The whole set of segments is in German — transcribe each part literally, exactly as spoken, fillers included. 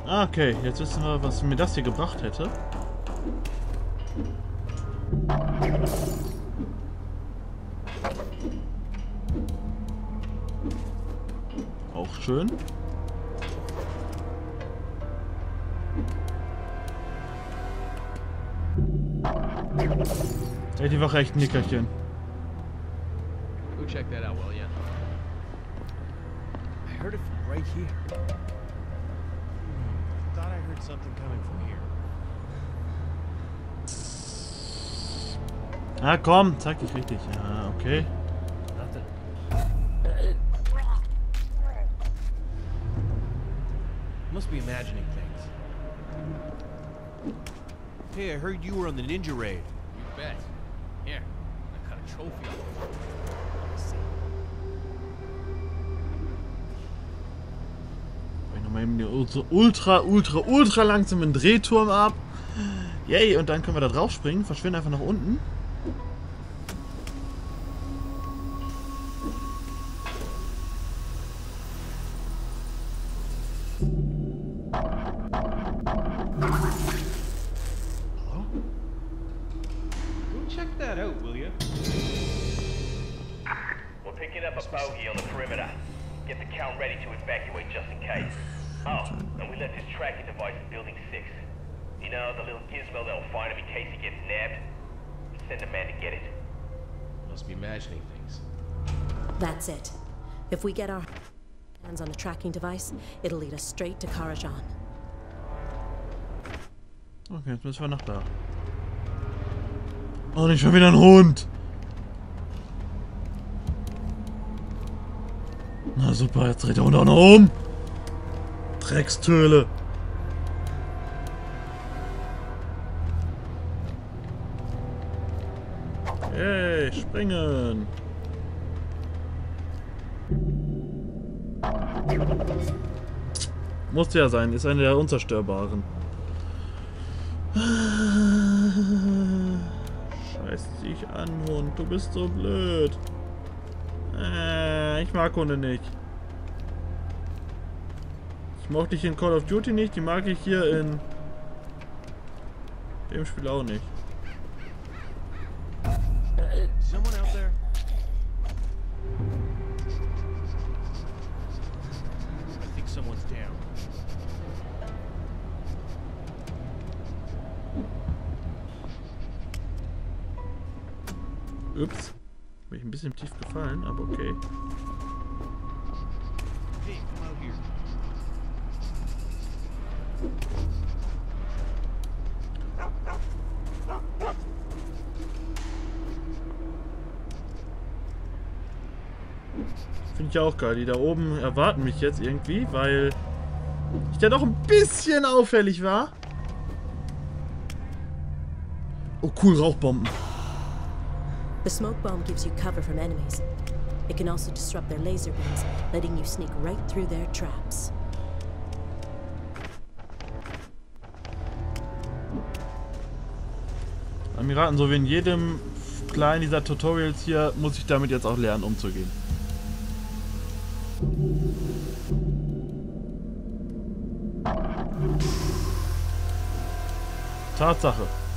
Ah, okay. Jetzt wissen wir, was mir das hier gebracht hätte. Auch schön. Ey, die Wache echt ein Nickerchen. Go check that out, will ya? I heard it from right here. Hmm. Thought I heard something coming from here. Ah, komm, zeig dich richtig. Ja, okay. Nothing. Must be imagining things. Hey, I heard you were on the Ninja Raid. You bet. Here, I got a trophy off of it. Ich nochmal eben den ultra, ultra, ultra langsamen Drehturm ab. Yay, und dann können wir da drauf springen. Verschwinden einfach nach unten. Bogey on the perimeter. Get the count ready to evacuate just in case. Oh, and we left his tracking device in building six. You know, the little gizmo that'll find him in case he gets nabbed? Send a man to get it. Must be imagining things. That's it. If we get our hands on a tracking device, it'll lead us straight to Karajan. Okay, jetzt müssen wir nach da. Oh, nicht schon wieder ein Hund! Na super, jetzt dreht der Hund auch noch um. Dreckstöle. Hey, springen. Musste ja sein, ist eine der unzerstörbaren. Scheiß dich an, Hund, du bist so blöd. Äh, ich mag Hunde nicht. Ich mochte dich in Call of Duty nicht, die mag ich hier in dem Spiel auch nicht. Someone out there? I think someone's down. Ups. Bin ich ein bisschen tief gefallen, aber okay. Hey, come out here. Finde ich auch geil. Die da oben erwarten mich jetzt irgendwie, weil ich da doch ein bisschen auffällig war. Oh cool, Rauchbomben. The smoke bomb gives you cover from enemies. It can also disrupt their laser beams, letting you sneak right through their traps. Admiraten, so wie in jedem kleinen dieser Tutorials hier, muss ich damit jetzt auch lernen, umzugehen. Tatsache.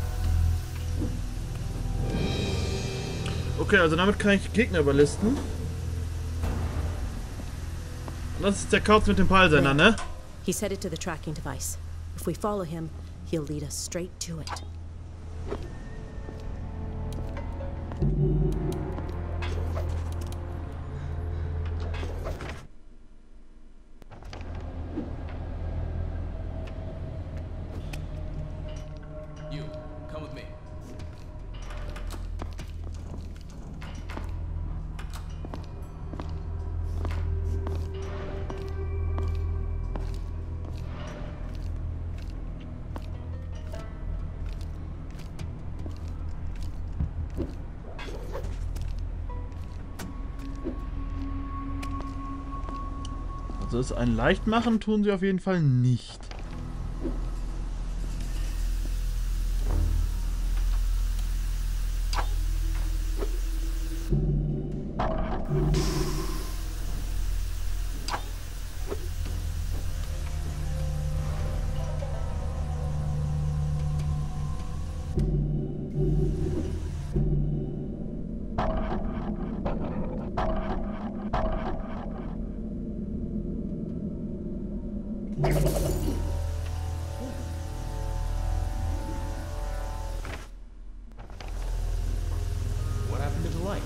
Okay, also damit kann ich Gegner überlisten. Und das ist der Kauz mit dem Peilsender, ne? He's headed to the tracking device. If we follow him, he'll lead us straight to it. You, come with me. Also es ein leicht machen tun sie auf jeden Fall nicht. What happened to the light?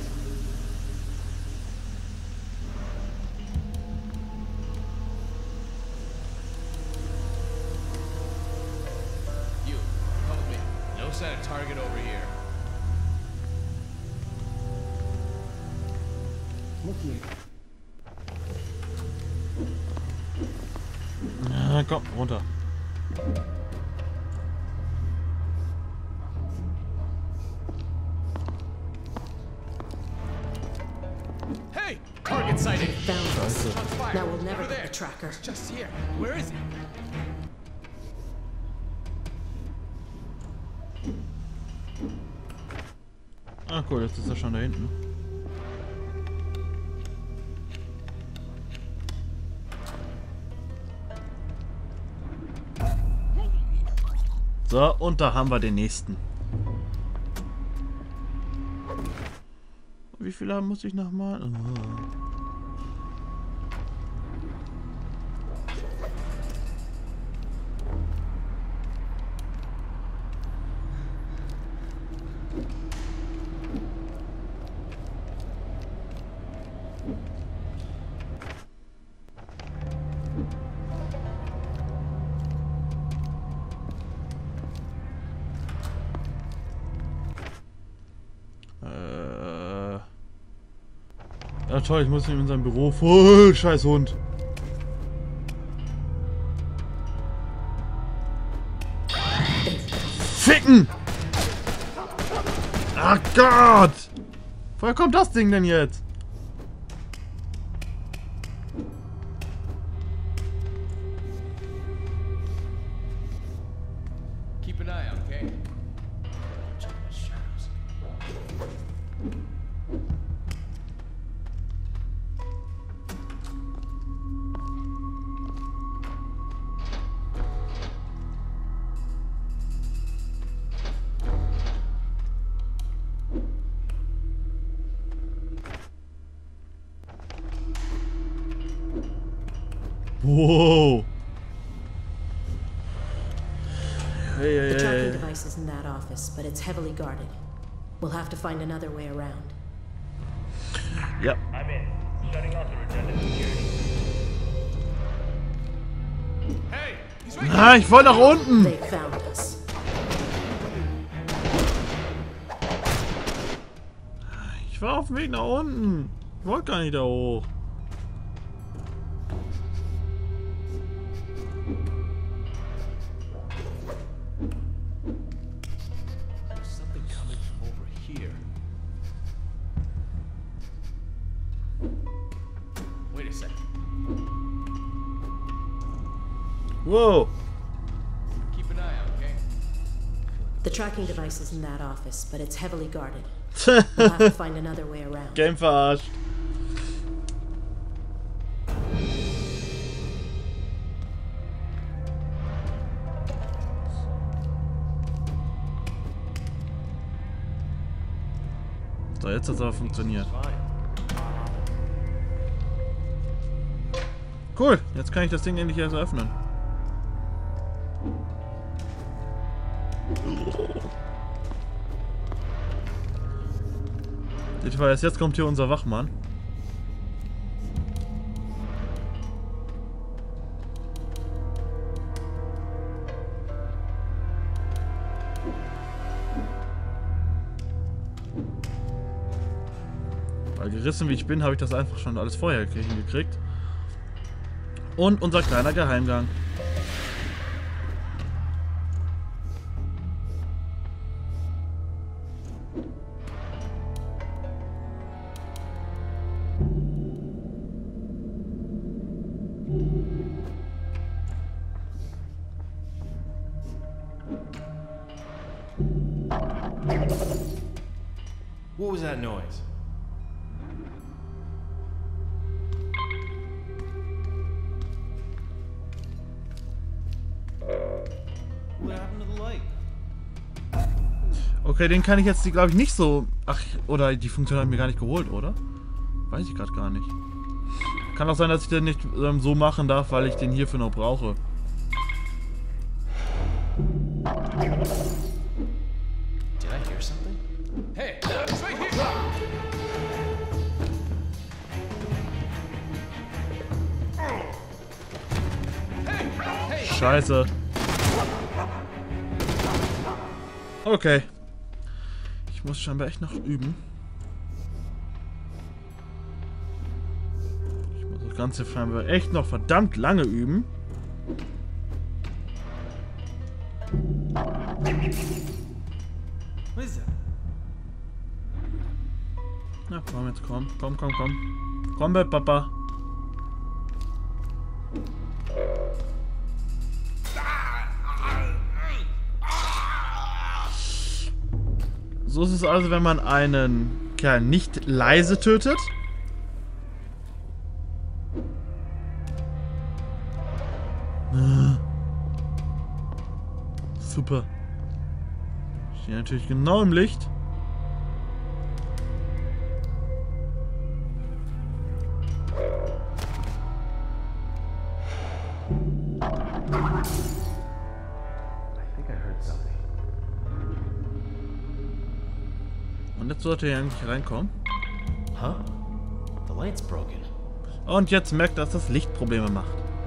You, come with me. No sign of target over here. Ja, komm, runter. Hey! Target sighted! Found us. On fire. Now we'll never Over get there. the tracker. Just here. Where is it? Ah, cool, jetzt ist er schon da hinten. So, und da haben wir den nächsten. Wie viele haben muss ich noch mal? Oh. Ja toll, ich muss ihm in seinem Büro. Voll scheiß Hund. Ficken! Ach Gott! Woher kommt das Ding denn jetzt? Keep an eye out, okay? Check the shadows. Wow. Hey, hey, The tracking hey. device is in that office, but it's heavily guarded. We'll have to find another way around. Ja. I'm in. Shutting off the redundant security. Hey! He's right Ah, ich wollte nach unten. They found us. Ich war auf dem Weg nach unten. Ich wollte gar nicht da hoch. There's something coming from over here. Wait a second. Wow. Keep an eye out, okay? The tracking device is in that office, but it's heavily guarded. We'll have to find another way around. Game verarscht. So, jetzt hat es aber funktioniert. Cool, jetzt kann ich das Ding endlich erst öffnen. Ich weiß, jetzt kommt hier unser Wachmann. Weil gerissen wie ich bin, habe ich das einfach schon alles vorher hingekriegt. Und unser kleiner Geheimgang. What was that noise? What happened to the light? Okay, den kann ich jetzt, glaube ich, nicht so... Ach, oder die Funktion habe ich mir gar nicht geholt, oder? Weiß ich gerade gar nicht. Kann auch sein, dass ich den nicht ähm, so machen darf, weil ich den hierfür noch brauche. Did I hear something? Hey, it's right here. Scheiße. Okay. Ich muss scheinbar echt noch üben. Ich muss das Ganze scheinbar echt noch verdammt lange üben. What is that? Na komm, jetzt komm. Komm, komm, komm. Komm, bei Papa. So ist es also, wenn man einen Kerl nicht leise tötet. Super. Ich stehe natürlich genau im Licht. Und jetzt sollte er eigentlich reinkommen. Huh? The light's broken. Und jetzt merkt er, dass das Licht Probleme macht.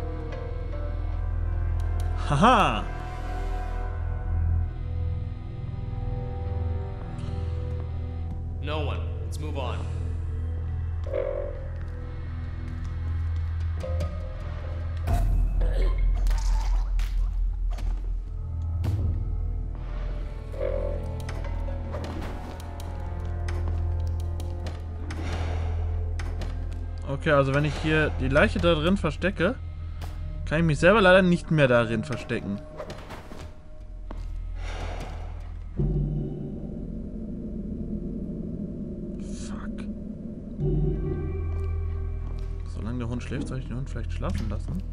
Haha! No one. Let's move on. Okay, also wenn ich hier die Leiche da drin verstecke, kann ich mich selber leider nicht mehr darin verstecken. Fuck. Solange der Hund schläft, soll ich den Hund vielleicht schlafen lassen?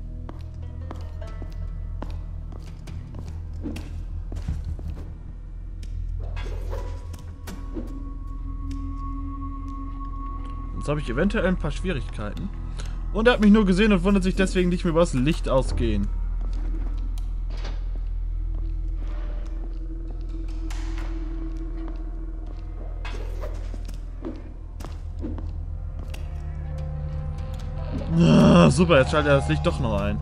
Jetzt habe ich eventuell ein paar Schwierigkeiten. Und er hat mich nur gesehen und wundert sich deswegen nicht mehr über das Licht ausgehen. Ah, super, jetzt schaltet er das Licht doch noch ein.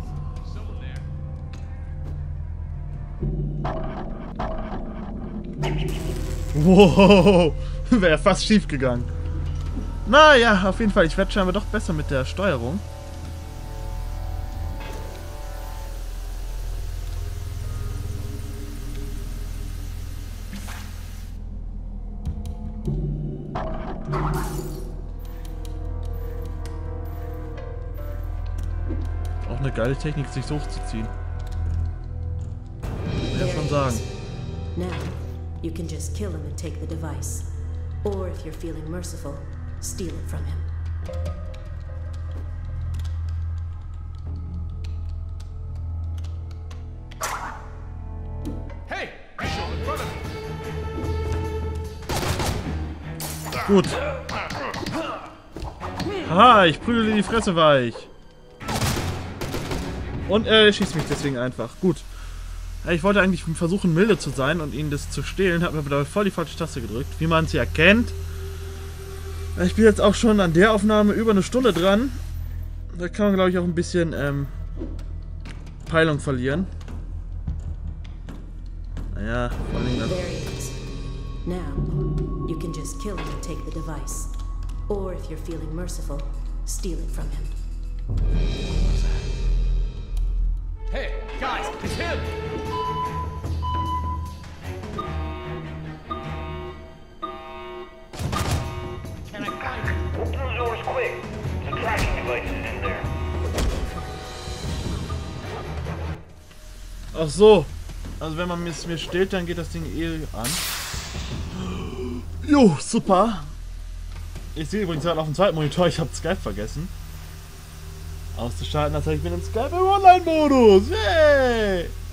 Wow, wäre fast schief gegangen. Naja, auf jeden Fall. Ich werde scheinbar doch besser mit der Steuerung. Auch eine geile Technik, sich so hochzuziehen. Kann ich ja schon sagen. Now, you can just kill him and take the device. Or if you're feeling merciful, steal it from him. Hey! Visual in front of me! Gut. Haha, ich prügel in die Fresse weich. Und er schießt mich deswegen einfach. Gut. Ich wollte eigentlich versuchen, milde zu sein und ihn das zu stehlen, habe mir aber voll die falsche Taste gedrückt. Wie man es ja kennt. Ich bin jetzt auch schon an der Aufnahme über eine Stunde dran. Da kann man, glaube ich, auch ein bisschen ähm, Peilung verlieren. Naja, vor allem dann. There he is. Now, you can just kill him and take the device. Or if you're feeling merciful, steal it from him. Hey, guys, it's him! Can I find him? Open the doors quick. Some tracking devices in there. Ach so. Also wenn man es mir stellt, dann geht das Ding eh an. Jo, super. Ich sehe übrigens gerade auf dem zweiten Monitor, ich habe Skype vergessen auszuschalten. Das heißt, ich bin im Skype im Online-Modus. Hey!